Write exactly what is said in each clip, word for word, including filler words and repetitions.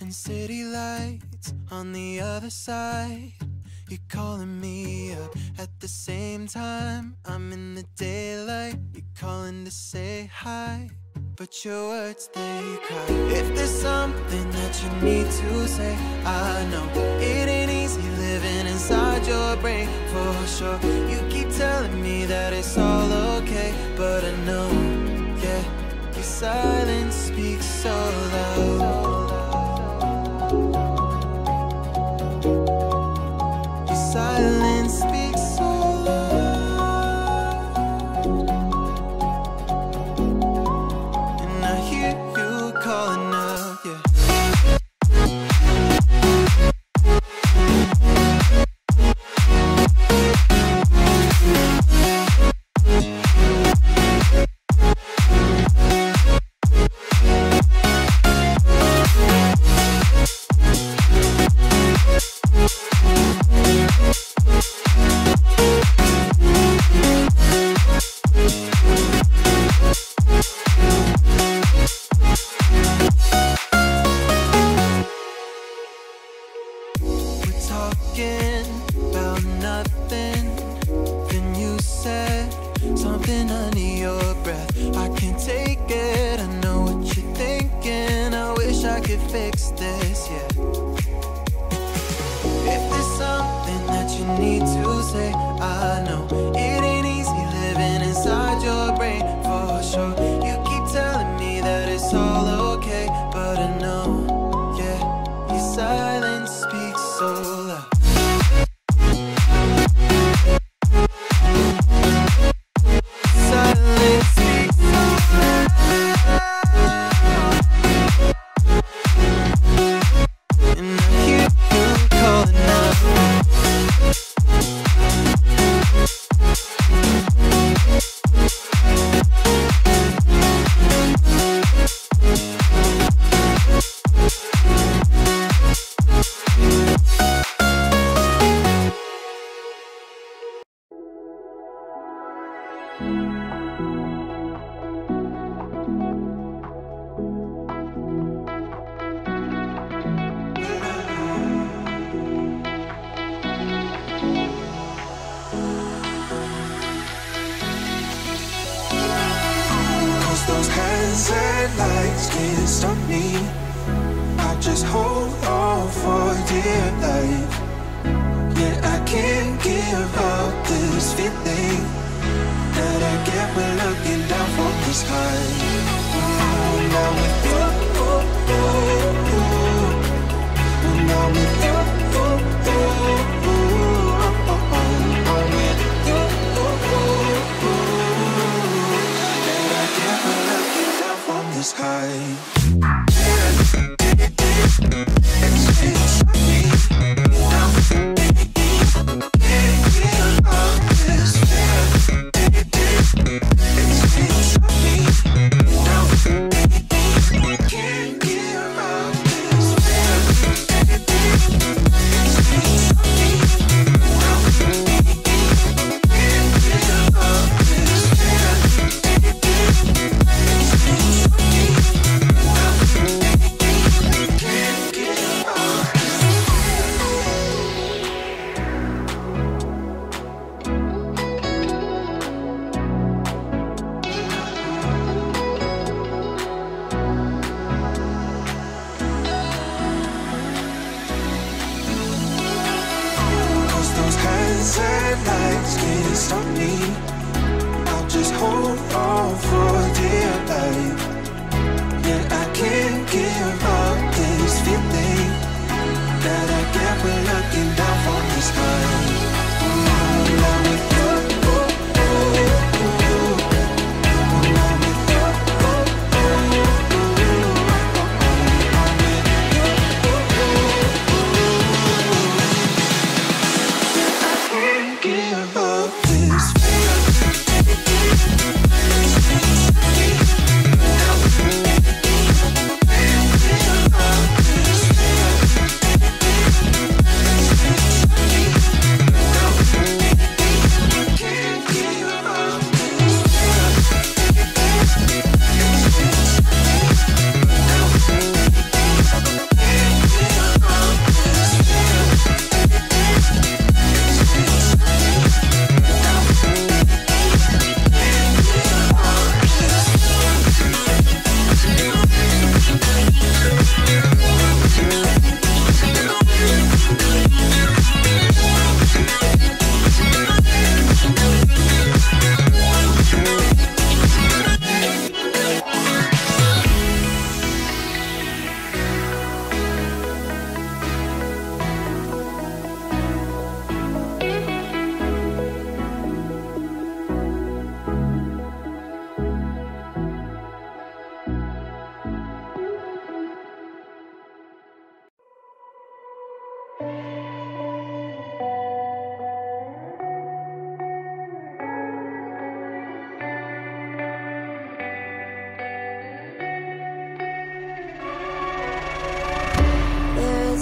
Seeing city lights on the other side. You're calling me up at the same time. I'm in the daylight. You're calling to say hi, but your words, they cry. If there's something that you need to say, I know it ain't easy living inside your brain, for sure. You keep telling me that it's all okay, but I know, yeah, your silence speaks so loud. Your silence speaks so loud, and I hear you calling out, yeah. Talking about nothing, then you said something under your breath. I can't take it, I know what you're thinking. I wish I could fix this, yeah. If there's something that you need to say, I know it ain't easy living inside your brain, for sure. You keep telling me that it's all okay, but I know, yeah, your silence speaks so loud. Those hands and lights can't stop me. I just hold on for dear life. Yeah, I can't give up this feeling that I get when looking down from the sky. When I'm with you, when I'm with you, I'm with you. The sky.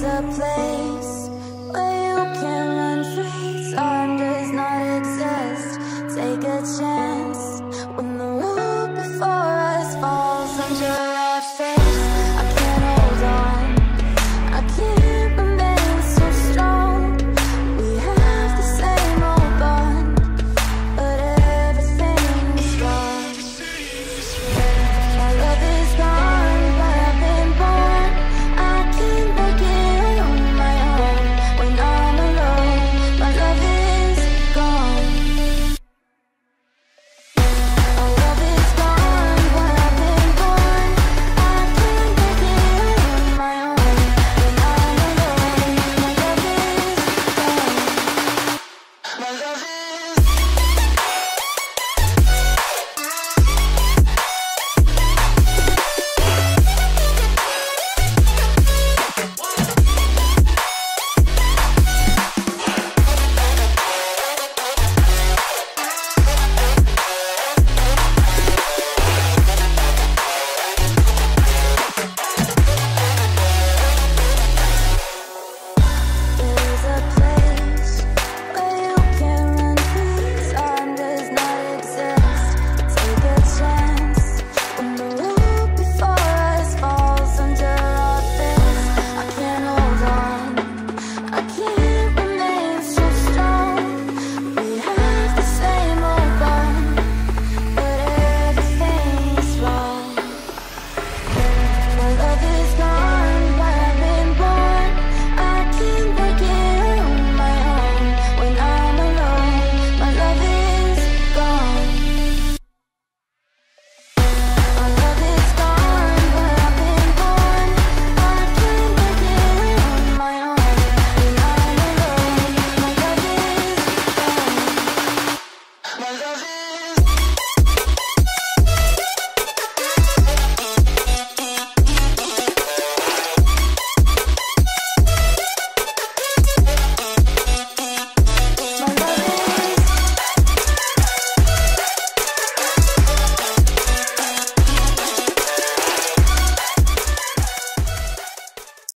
the plane.